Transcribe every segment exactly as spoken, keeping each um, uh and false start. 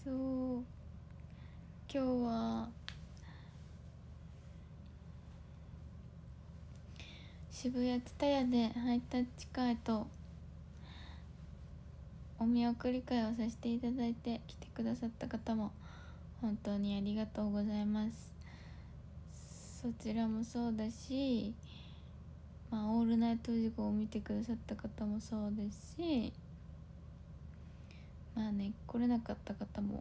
そう今日は渋谷ツタヤでハイタッチ会とお見送り会をさせていただいて、来てくださった方も本当にありがとうございます。そちらもそうだし、まあ、オールナイトジゴを見てくださった方もそうですし、まあね、来れなかった方も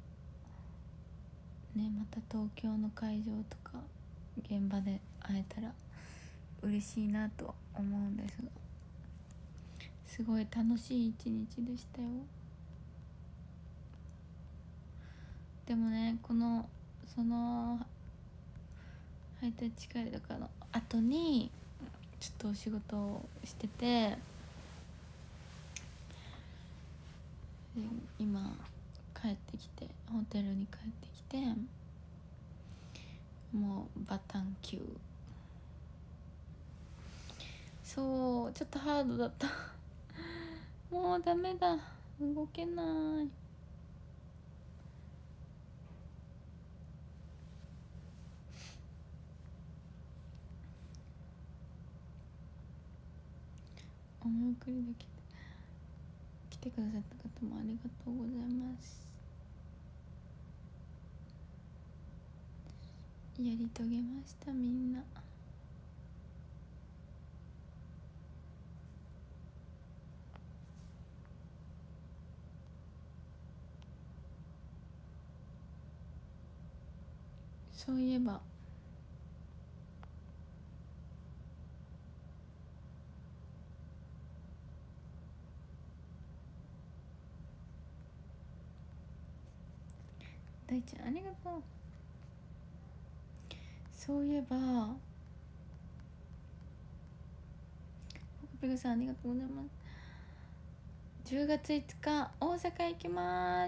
ね、また東京の会場とか現場で会えたら嬉しいなと思うんですが、すごい楽しい一日でしたよ。でもね、このそのハイタッチ会とかの後にちょっとお仕事をしてて、今帰ってきてホテルに帰ってきて、もうバタン級。そうちょっとハードだったもうダメだ、動けない。お見送りだけ来てくださった方もありがとうございます。やり遂げましたみんな。そういえば大ちゃんありがとう。そういえばペグさんありがとうございます。じゅうがついつか大阪行きます。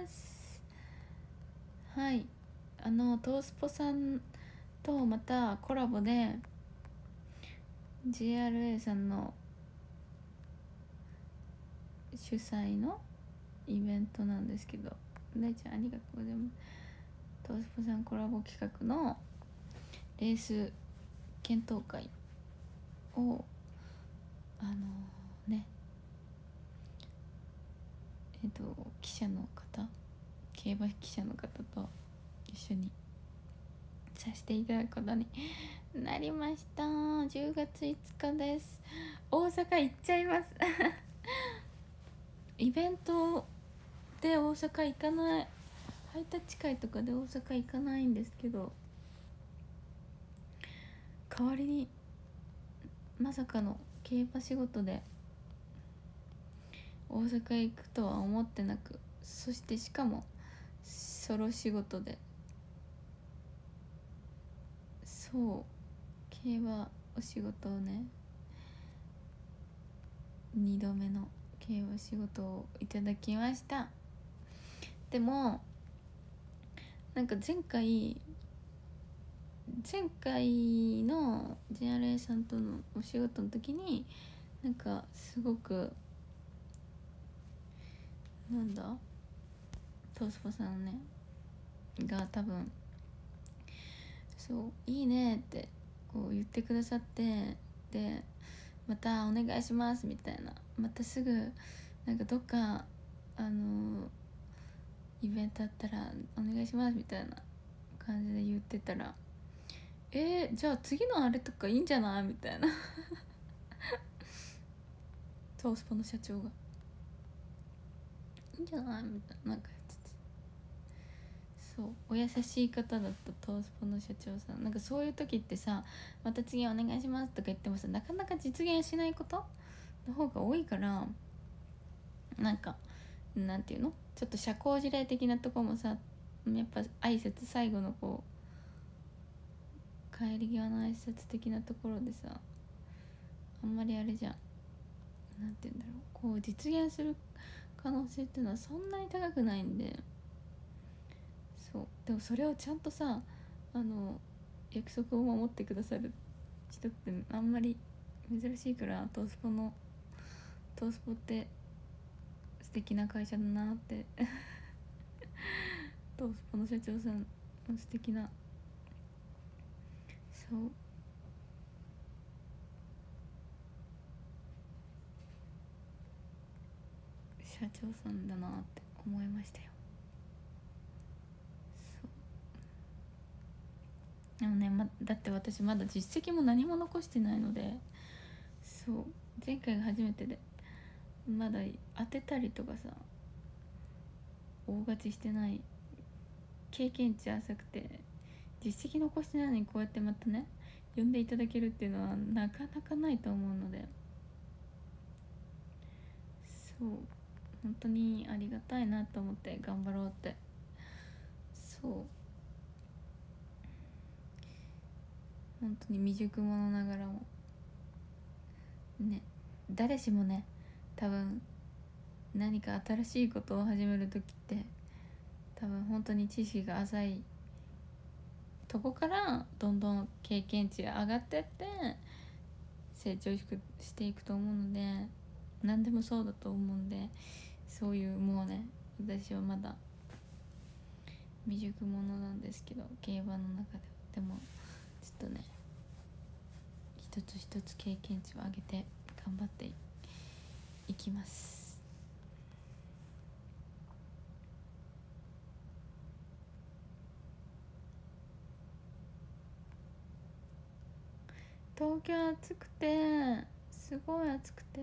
はい、あのトースポさんとまたコラボで ジェイアールエー さんの主催のイベントなんですけど、大ちゃんありがとうございます。トースポさんコラボ企画のレース検討会をあのねえっと記者の方、競馬記者の方と一緒にさせていただくことになりました。じゅうがついつかです。大阪行っちゃいますイベントで大阪行かない、ハイタッチ会とかで大阪行かないんですけど、代わりにまさかの競馬仕事で大阪へ行くとは思ってなく、そしてしかもソロ仕事で、そう競馬お仕事をね、にどめの競馬仕事をいただきました。でもなんか前回前回の ジェイアールエー さんとのお仕事の時になんかすごくなんだトースポさんねが多分そういいねってこう言ってくださって、でまたお願いしますみたいな、またすぐなんかどっかあのイベントあったらお願いしますみたいな感じで言ってたら、えー、じゃあ次のあれとかいいんじゃないみたいなトースポの社長がいいんじゃないみたいな、なんか言ってて、そうお優しい方だったトースポの社長さん。なんかそういう時ってさ、また次お願いしますとか言ってもさ、なかなか実現しないことの方が多いから、なんかなんていうの、ちょっと社交辞令的なとこもさ、やっぱ挨拶最後のこう帰り際の挨拶的なところでさ、あんまりあれじゃん、なんていうんだろう、こう実現する可能性っていうのはそんなに高くないんで、そうでもそれをちゃんとさ、あの約束を守ってくださる人ってあんまり珍しいから、トースポのトースポって素敵な会社だなってトースポの社長さんの素敵な、そう社長さんだなって思いましたよ。そうでもね、ま、だって私まだ実績も何も残してないので、そう前回が初めてでまだ当てたりとかさ大勝ちしてない、経験値浅くて実績残してないのにこうやってまたね呼んでいただけるっていうのはなかなかないと思うので、そう本当にありがたいなと思って頑張ろうって、そう本当に未熟者ながらもね、誰しもね多分何か新しいことを始める時って多分本当に知識が浅いとこからどんどん経験値が上がってって成長していくと思うので、何でもそうだと思うんで、そういうもうね私はまだ未熟者なんですけど競馬の中ででもちょっとね一つ一つ経験値を上げて頑張っていきます。東京暑くてすごい暑くて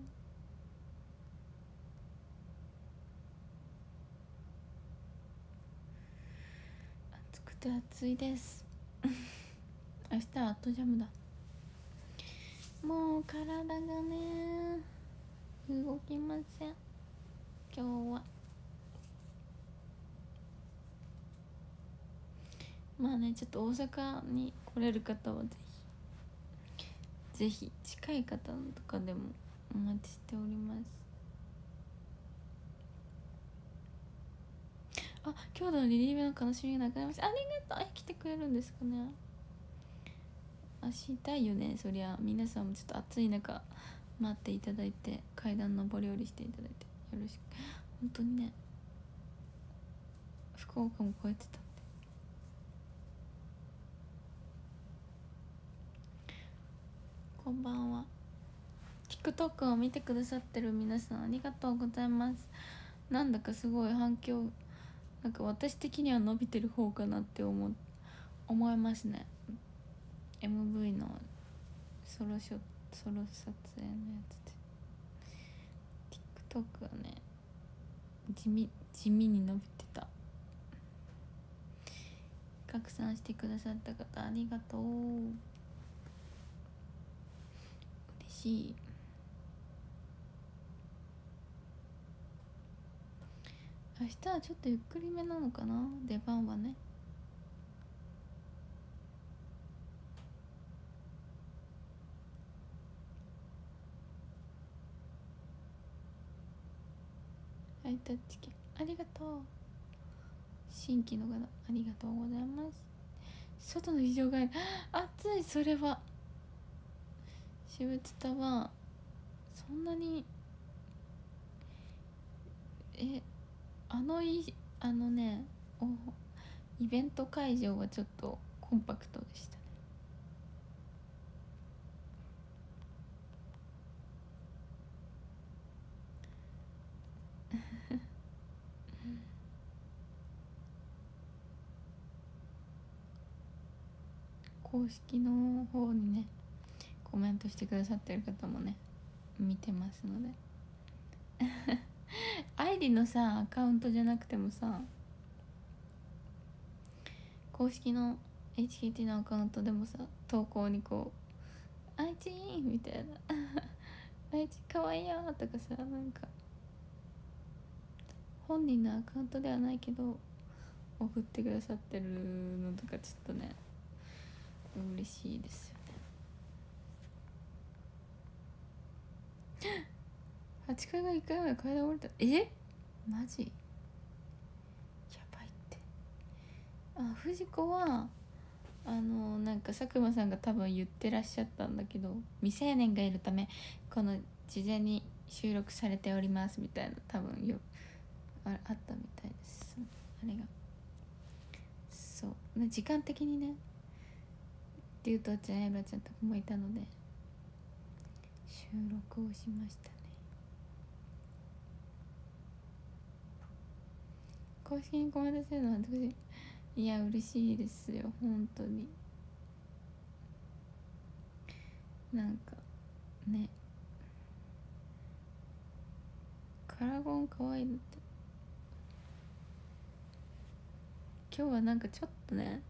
暑くて暑いです明日はアットジャムだ。もう体がね動きません今日は。まあねちょっと大阪に来れる方はぜひぜひ近い方とかでもお待ちしております。あ、今日のリリーベの楽しみがなくなりました。ありがとう。え、来てくれるんですかね。あ、したいよねそりゃ。皆さんもちょっと暑い中待っていただいて階段上り下りしていただいてよろしく。本当にね福岡も超えてたんで。こんばんは。 TikTok を見てくださってる皆さんありがとうございます。なんだかすごい反響、なんか私的には伸びてる方かなって思思いますね。 エムブイ のソロショソロ撮影のやつで TikTok はね地味地味に伸びてた。拡散してくださった方ありがとう、嬉しい。明日はちょっとゆっくりめなのかな出番はね。ハイタッチ券ありがとう。新規の方ありがとうございます。外の非常外暑い。それは渋ツタはそんなにえあのいあのねおイベント会場はちょっとコンパクトでしたね公式の方にねコメントしてくださってる方もね見てますので愛理のさアカウントじゃなくてもさ公式の エイチケーティー のアカウントでもさ投稿にこう「愛知」みたいな「愛知かわいいよ」とかさ、なんか本人のアカウントではないけど送ってくださってるのとかちょっとね嬉しいですよねはちかいがいっかいまで階段降りた。えマジやばいって。あ、藤子はあのなんか佐久間さんが多分言ってらっしゃったんだけど、未成年がいるためこの事前に収録されておりますみたいな多分よ あ, あったみたいです。 あれがそう時間的にねリュウとちゃんエラちゃんとかもいたので収録をしましたね。公式にコメントするのは私いや嬉しいですよ本当に。なんかねカラゴンかわいいのって今日はなんかちょっとね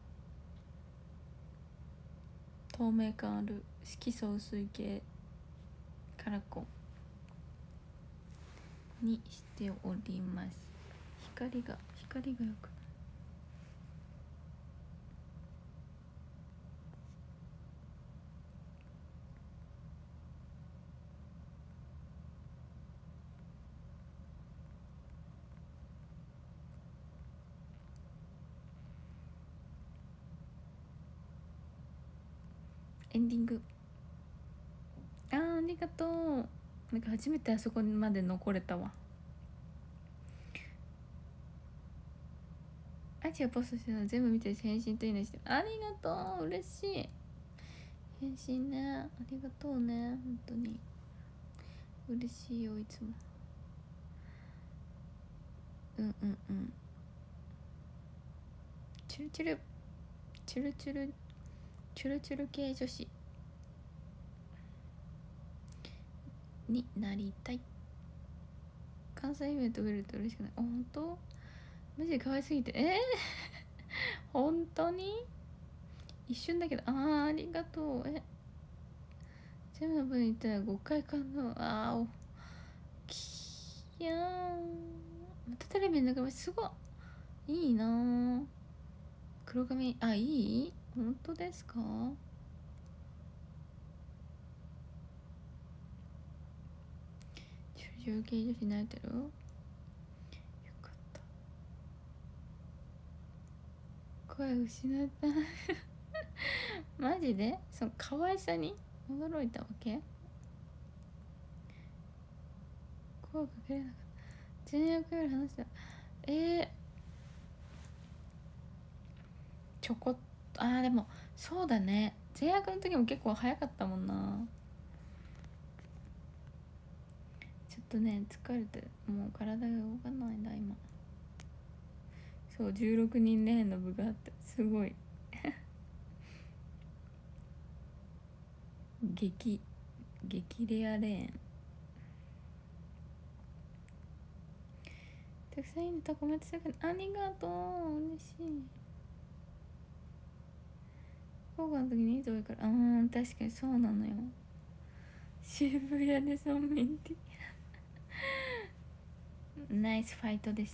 透明感ある色素薄い系カラコンにしております。光が光がよくないエンディングあーありがとう。なんか初めてあそこまで残れたわ。アジがポストしてたの全部見て返信といいねしてありがとう嬉しい返信ねありがとうね本当に嬉しいよいつもうんうんうんチュルチュルチュルチュルチュルチュル系女子になりたい。関西イベント増えると嬉しくない。あ本当マジで可愛すぎてえー、本当に一瞬だけどあーありがとうえ全部の分言ったらごかいかなあーおきやーまたテレビの中すごいいいな黒髪あいい本当ですか。中継女子慣れてるよかった声失ったマジでその可愛さに驚いたわけ声かけれなかった全役より話したえー、ちょこっとあーでもそうだね全役の時も結構早かったもんな。ちょっとね疲れてもう体が動かないんだ今。そうじゅうろくにんレーンの部があってすごい激激レアレーンたくさんいいねとコメントしてくれありがとう嬉しい。福岡の時に人多いからあー確かにそうなのよ渋谷でそうメンティナイスファイトでした。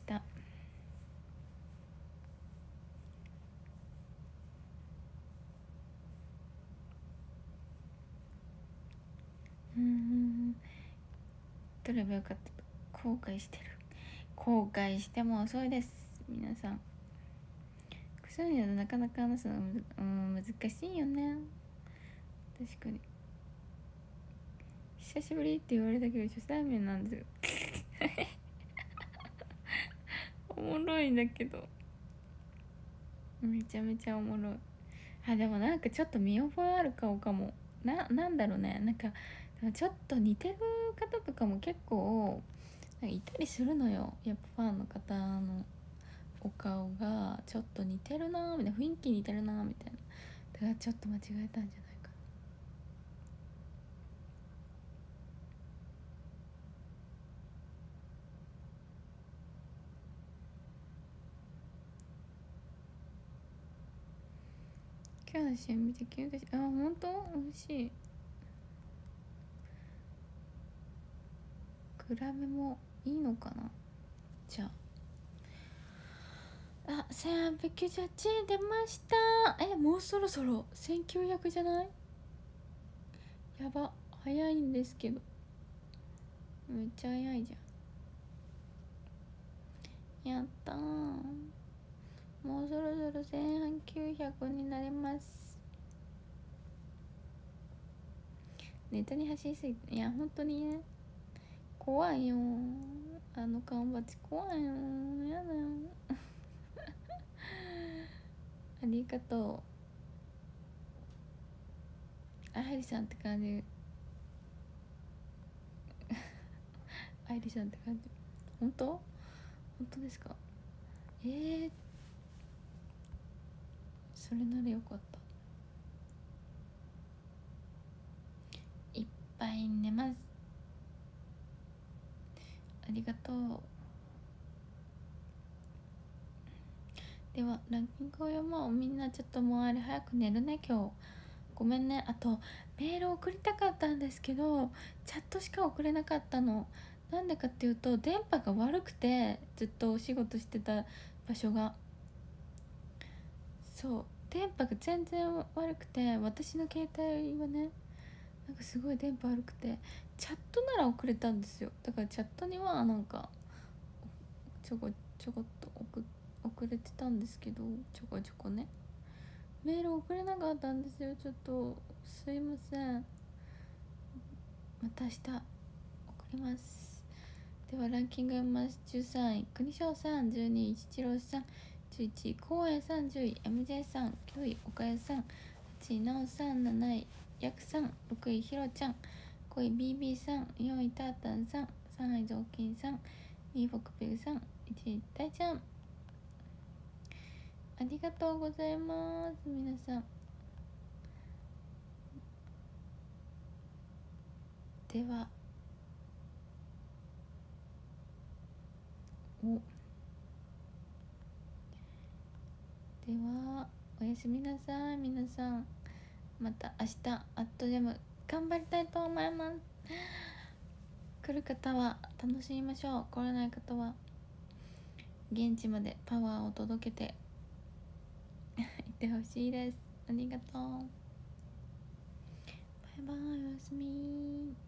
うん取ればよかったと後悔してる。後悔しても遅いです皆さん。そういうのなかなか話すのがむず、うん、難しいよね。確かに久しぶりって言われたけど初対面なんですよおもろいんだけどめちゃめちゃおもろい。あでもなんかちょっと見覚えある顔かもな。なんだろうねなんかちょっと似てる方とかも結構なんかいたりするのよ。やっぱファンの方のお顔がちょっと似てるなみたいな雰囲気似てるなみたいなだからちょっと間違えたんじゃないかな。今日の試合見てキュンとしあ本当美味しい。グラムもいいのかなじゃああ、せんはっぴゃくきゅうじゅうはちえん出ました。え、もうそろそろせんきゅうひゃくじゃない？やば、早いんですけどめっちゃ早いじゃん。やったーもうそろそろせんきゅうひゃくになります。ネタに走りすぎていや、本当にね怖いよあの缶バッジ怖いよやだよありがとう。あはりさんって感じ。あいりさんって感じ。本当？本当ですか？えー、それならよかった。いっぱい寝ます。ありがとう。ではランキングを読もう。みんなちょっともうあれ早く寝るね今日。ごめんね。あとメール送りたかったんですけどチャットしか送れなかったの。なんでかっていうと電波が悪くて、ずっとお仕事してた場所が、そう電波が全然悪くて、私の携帯はねなんかすごい電波悪くて、チャットなら送れたんですよ。だからチャットにはなんかちょこちょこっと送送れてたんですけど、ちょこちょこねメール送れなかったんですよ。ちょっとすいません。また明日送ります。ではランキング読みます。じゅうさんい国章さん、じゅうにい一郎さん、じゅういちい光栄さん、じゅうい エムジェー さん、きゅうい岡谷さん、はちいなおさん、なないやくさん、ろくいひろちゃん、ごい ビービー さん、よんいたーたんさん、さんいぞうきんさん、にいフォクペグさん、いちい大ちゃん。ありがとうございます。皆さんではおではおやすみなさい皆さん。また明日アットジャム頑張りたいと思います。来る方は楽しみましょう。来れない方は現地までパワーを届けていってほしいです。ありがとう。バイバイ、おやすみ。